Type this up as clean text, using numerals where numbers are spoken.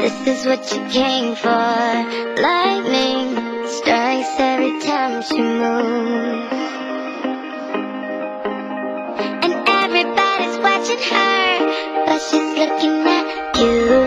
This is what you came for. Lightning strikes every time she moves, and everybody's watching her, but she's looking at you.